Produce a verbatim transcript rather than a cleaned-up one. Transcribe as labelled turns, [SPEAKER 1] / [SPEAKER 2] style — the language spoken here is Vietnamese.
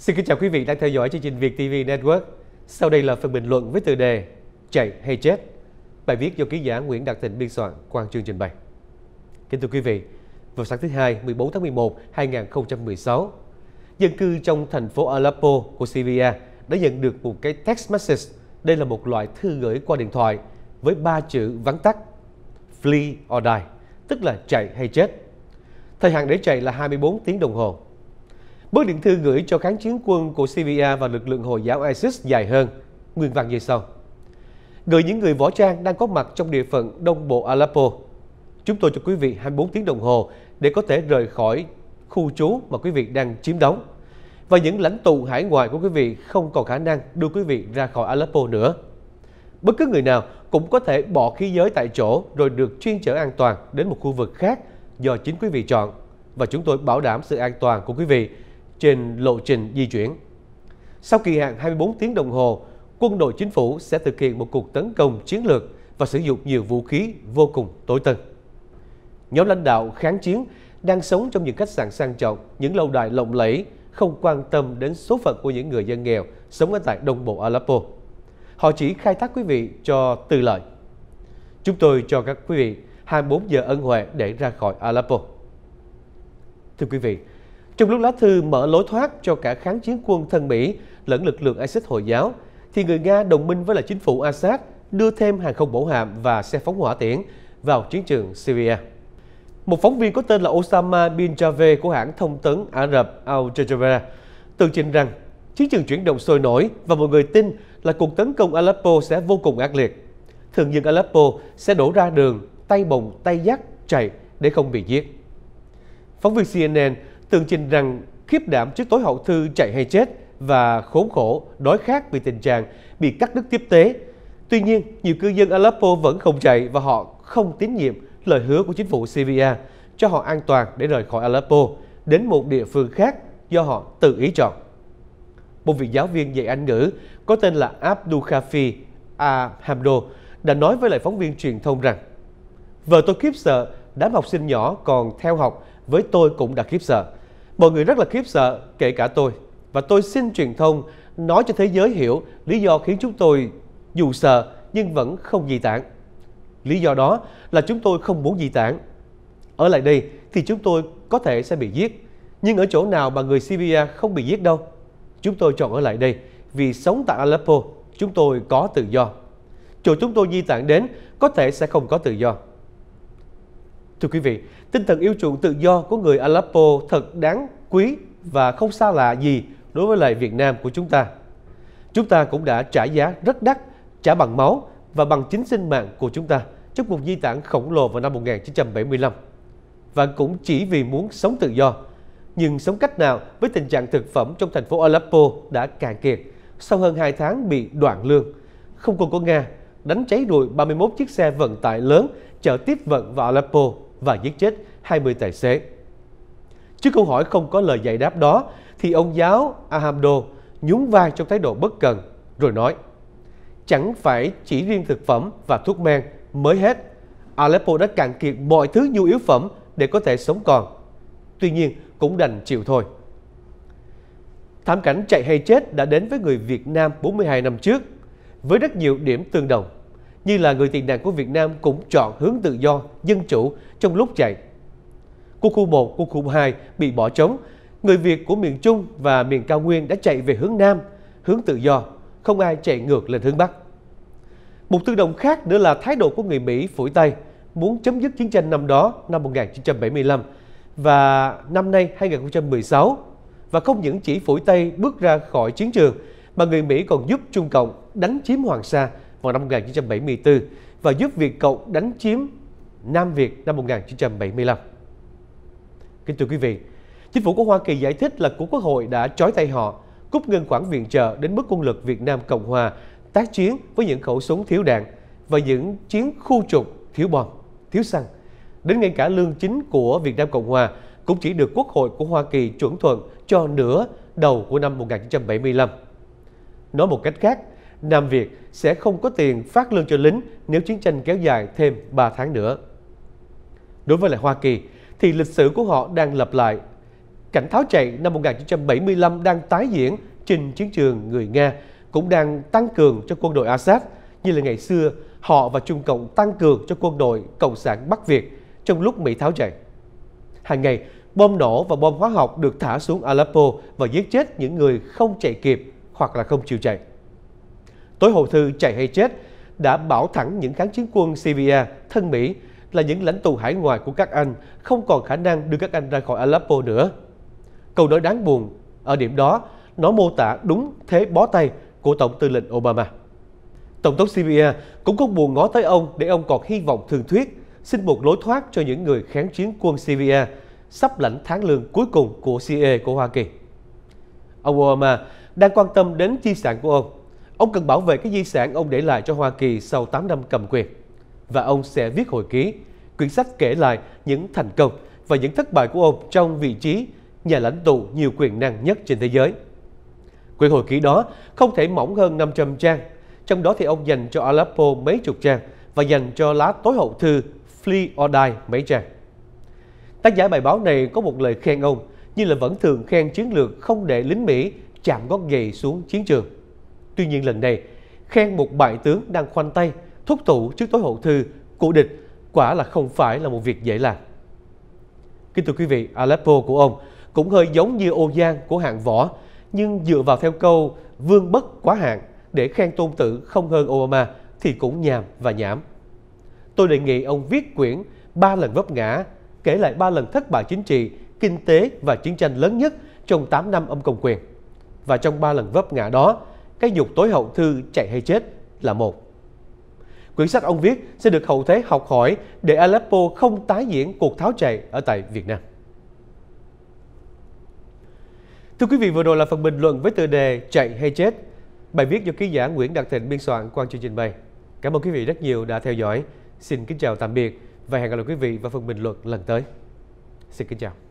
[SPEAKER 1] Xin kính chào quý vị đang theo dõi chương trình Việt ti vi Network. Sau đây là phần bình luận với tựa đề Chạy hay chết. Bài viết do ký giả Nguyễn Đạt Thịnh biên soạn, Quang Chương trình bày. Kính thưa quý vị, vào sáng thứ Hai, mười bốn tháng mười một năm hai nghìn không trăm mười sáu, dân cư trong thành phố Aleppo của Syria đã nhận được một cái text message. Đây là một loại thư gửi qua điện thoại với ba chữ vắn tắt Flee or die, tức là chạy hay chết. Thời hạn để chạy là hai mươi bốn tiếng đồng hồ. Bức điện thư gửi cho kháng chiến quân của Syria và lực lượng Hồi giáo ISIS dài hơn, nguyên văn như sau: gửi những người võ trang đang có mặt trong địa phận đông bộ Aleppo. Chúng tôi cho quý vị hai mươi bốn tiếng đồng hồ để có thể rời khỏi khu trú mà quý vị đang chiếm đóng. Và những lãnh tụ hải ngoại của quý vị không còn khả năng đưa quý vị ra khỏi Aleppo nữa. Bất cứ người nào cũng có thể bỏ khí giới tại chỗ rồi được chuyên chở an toàn đến một khu vực khác do chính quý vị chọn. Và chúng tôi bảo đảm sự an toàn của quý vị trên lộ trình di chuyển. Sau kỳ hạn hai mươi bốn tiếng đồng hồ, quân đội chính phủ sẽ thực hiện một cuộc tấn công chiến lược và sử dụng nhiều vũ khí vô cùng tối tân. Nhóm lãnh đạo kháng chiến đang sống trong những khách sạn sang trọng, những lâu đài lộng lẫy, không quan tâm đến số phận của những người dân nghèo sống ở tại đông bộ Aleppo. Họ chỉ khai thác quý vị cho tư lợi. Chúng tôi cho các quý vị hai mươi bốn giờ ân huệ để ra khỏi Aleppo. Thưa quý vị, trong lúc lá thư mở lối thoát cho cả kháng chiến quân thân Mỹ lẫn lực lượng ISIS Hồi giáo, thì người Nga đồng minh với là chính phủ Assad đưa thêm hàng không mẫu hạm và xe phóng hỏa tiễn vào chiến trường Syria. Một phóng viên có tên là Osama bin Javed của hãng thông tấn Ả Rập Al Jazeera tường trình rằng chiến trường chuyển động sôi nổi và mọi người tin là cuộc tấn công Aleppo sẽ vô cùng ác liệt. Thường dân Aleppo sẽ đổ ra đường, tay bồng tay dắt chạy để không bị giết. Phóng viên xê en en tường trình rằng khiếp đảm trước tối hậu thư chạy hay chết và khốn khổ, đói khát vì tình trạng bị cắt đứt tiếp tế. Tuy nhiên, nhiều cư dân Aleppo vẫn không chạy và họ không tín nhiệm lời hứa của chính phủ Syria cho họ an toàn để rời khỏi Aleppo đến một địa phương khác do họ tự ý chọn. Một vị giáo viên dạy Anh ngữ có tên là Abdul Khafi Ahamdo đã nói với lại phóng viên truyền thông rằng: vợ tôi khiếp sợ, đám học sinh nhỏ còn theo học với tôi cũng đã khiếp sợ. Mọi người rất là khiếp sợ, kể cả tôi. Và tôi xin truyền thông nói cho thế giới hiểu lý do khiến chúng tôi dù sợ nhưng vẫn không di tản. Lý do đó là chúng tôi không muốn di tản. Ở lại đây thì chúng tôi có thể sẽ bị giết. Nhưng ở chỗ nào mà người Syria không bị giết đâu. Chúng tôi chọn ở lại đây vì sống tại Aleppo chúng tôi có tự do. Chỗ chúng tôi di tản đến có thể sẽ không có tự do. Thưa quý vị, tinh thần yêu chuộng tự do của người Aleppo thật đáng quý và không xa lạ gì đối với lại Việt Nam của chúng ta. Chúng ta cũng đã trả giá rất đắt, trả bằng máu và bằng chính sinh mạng của chúng ta trong cuộc di tản khổng lồ vào năm một nghìn chín trăm bảy mươi lăm. Và cũng chỉ vì muốn sống tự do. Nhưng sống cách nào với tình trạng thực phẩm trong thành phố Aleppo đã cạn kiệt sau hơn hai tháng bị đoạn lương. Không quân của Nga đánh cháy rụi ba mươi mốt chiếc xe vận tải lớn chở tiếp vận vào Aleppo và giết chết hai mươi tài xế. Trước câu hỏi không có lời giải đáp đó, thì ông giáo Ahamdo nhún vai trong thái độ bất cần, rồi nói: chẳng phải chỉ riêng thực phẩm và thuốc men mới hết. Aleppo đã cạn kiệt mọi thứ nhu yếu phẩm để có thể sống còn. Tuy nhiên cũng đành chịu thôi. Thảm cảnh chạy hay chết đã đến với người Việt Nam bốn mươi hai năm trước, với rất nhiều điểm tương đồng. Như là người tị nạn của Việt Nam cũng chọn hướng tự do, dân chủ trong lúc chạy. Quân khu một, quân khu hai bị bỏ trống. Người Việt của miền Trung và miền cao nguyên đã chạy về hướng Nam, hướng tự do, không ai chạy ngược lên hướng Bắc. Một tương đồng khác nữa là thái độ của người Mỹ phủi tay, muốn chấm dứt chiến tranh năm đó, năm một nghìn chín trăm bảy mươi lăm, và năm nay hai nghìn không trăm mười sáu. Và không những chỉ phủi tay bước ra khỏi chiến trường, mà người Mỹ còn giúp Trung Cộng đánh chiếm Hoàng Sa vào năm một nghìn chín trăm bảy mươi tư và giúp Việt Cộng đánh chiếm Nam Việt năm một nghìn chín trăm bảy mươi lăm. Kính thưa quý vị, chính phủ của Hoa Kỳ giải thích là của Quốc hội đã trói tay họ, cúp ngân khoản viện trợ đến mức quân lực Việt Nam Cộng Hòa tác chiến với những khẩu súng thiếu đạn và những chiến khu trục thiếu bom, thiếu xăng. Đến ngay cả lương chính của Việt Nam Cộng Hòa cũng chỉ được Quốc hội của Hoa Kỳ chuẩn thuận cho nửa đầu của năm một nghìn chín trăm bảy mươi lăm. Nói một cách khác, Nam Việt sẽ không có tiền phát lương cho lính nếu chiến tranh kéo dài thêm ba tháng nữa. Đối với lại Hoa Kỳ, thì lịch sử của họ đang lặp lại. cảnh tháo chạy năm một nghìn chín trăm bảy mươi lăm đang tái diễn trên chiến trường người Nga cũng đang tăng cường cho quân đội Assad như là ngày xưa họ và Trung Cộng tăng cường cho quân đội Cộng sản Bắc Việt trong lúc Mỹ tháo chạy. Hàng ngày, bom nổ và bom hóa học được thả xuống Aleppo và giết chết những người không chạy kịp hoặc là không chịu chạy. Tối hậu thư Chạy hay chết đã bảo thẳng những kháng chiến quân Syria thân Mỹ là những lãnh tụ hải ngoại của các anh không còn khả năng đưa các anh ra khỏi Aleppo nữa. Câu nói đáng buồn ở điểm đó, nó mô tả đúng thế bó tay của Tổng tư lệnh Obama. Tổng thống Syria cũng không buồn ngó tới ông để ông còn hy vọng thương thuyết, xin một lối thoát cho những người kháng chiến quân Syria sắp lãnh tháng lương cuối cùng của C I A của Hoa Kỳ. Ông Obama đang quan tâm đến di sản của ông. Ông cần bảo vệ cái di sản ông để lại cho Hoa Kỳ sau tám năm cầm quyền. Và ông sẽ viết hồi ký, quyển sách kể lại những thành công và những thất bại của ông trong vị trí nhà lãnh tụ nhiều quyền năng nhất trên thế giới. Quyển hồi ký đó không thể mỏng hơn năm trăm trang, trong đó thì ông dành cho Aleppo mấy chục trang và dành cho lá tối hậu thư Flee or Die mấy trang. Tác giả bài báo này có một lời khen ông, như là vẫn thường khen chiến lược không để lính Mỹ chạm gót giày xuống chiến trường. Tuy nhiên lần này, khen một bại tướng đang khoanh tay, thúc thủ trước tối hậu thư của địch quả là không phải là một việc dễ làm. Kính thưa quý vị, Aleppo của ông cũng hơi giống như Ô Giang của hạng Võ, nhưng dựa vào theo câu vương bất quá hạn để khen tôn tử không hơn Obama thì cũng nhàm và nhảm. Tôi đề nghị ông viết quyển Ba lần vấp ngã, kể lại ba lần thất bại chính trị, kinh tế và chiến tranh lớn nhất trong tám năm ông cầm quyền. Và trong ba lần vấp ngã đó, cái nhục tối hậu thư Chạy hay chết là một. Quyển sách ông viết sẽ được hậu thế học hỏi để Aleppo không tái diễn cuộc tháo chạy ở tại Việt Nam. Thưa quý vị, vừa rồi là phần bình luận với tựa đề Chạy hay chết, bài viết do ký giả Nguyễn Đạt Thịnh biên soạn, Quang Chương trình bày. Cảm ơn quý vị rất nhiều đã theo dõi. Xin kính chào tạm biệt và hẹn gặp lại quý vị vào phần bình luận lần tới. Xin kính chào.